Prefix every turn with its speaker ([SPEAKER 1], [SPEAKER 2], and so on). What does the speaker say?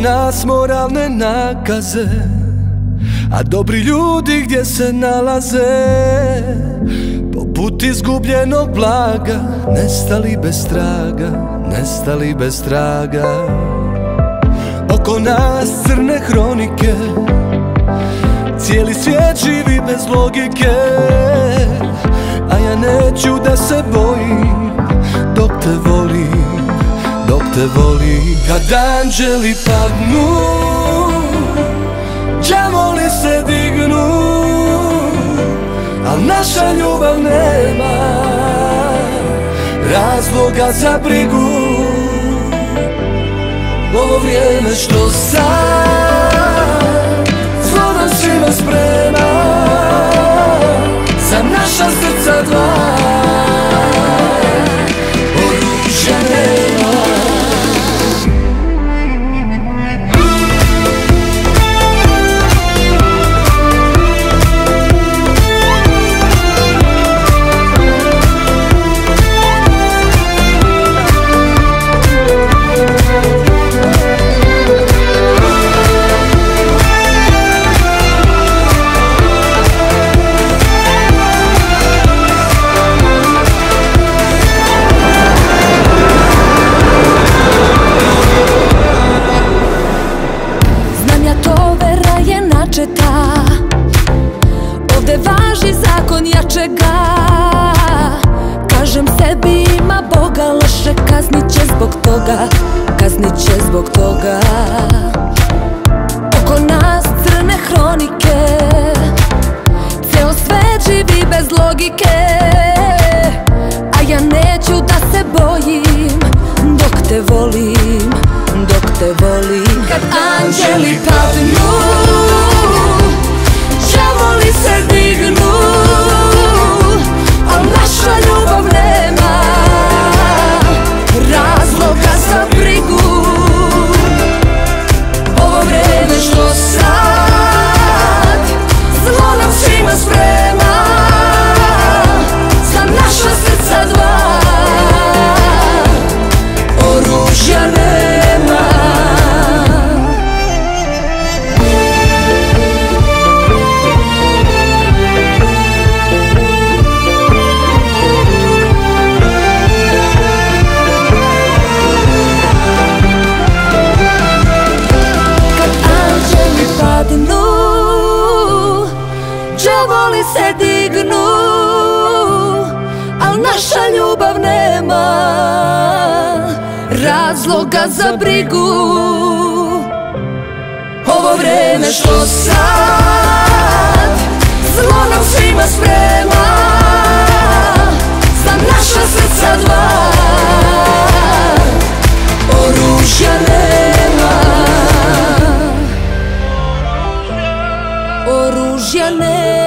[SPEAKER 1] nas moralne nakaze, a dobri ljudi gdje se nalaze, poput izgubljenog blaga, nestali bez traga, nestali bez traga. Oko nas crne hronike, cijeli svijet živi bez logike, a ja neću da se bojim dok te volim, dok te volim. Kad anđeli padnu, đavoli se dignu, al naša ljubav nema razloga za brigu. Ovo vrijeme što sad zlo nam svima sprema, za naša srca dva oružja nema. Ovde važi zakon jačega, kažem sebi ima Boga, loše kaznit će zbog toga, kaznit će zbog toga. Oko nas crne hronike, ceo svet živi bez logike, a ja neću da se bojim dok te volim, dok te volim. Kad anđeli padnu, đavoli se dignu, al naša ljubav nema razloga za brigu. Ovo vreme što sad zlo nam svima sprema, za naša srca dva oružja nema. Đavoli se dignu, al naša ljubav nema razloga za brigu. Ovo vreme što sad zlo nam svima sprema, za naša srca dva oružja nema, oružja nema.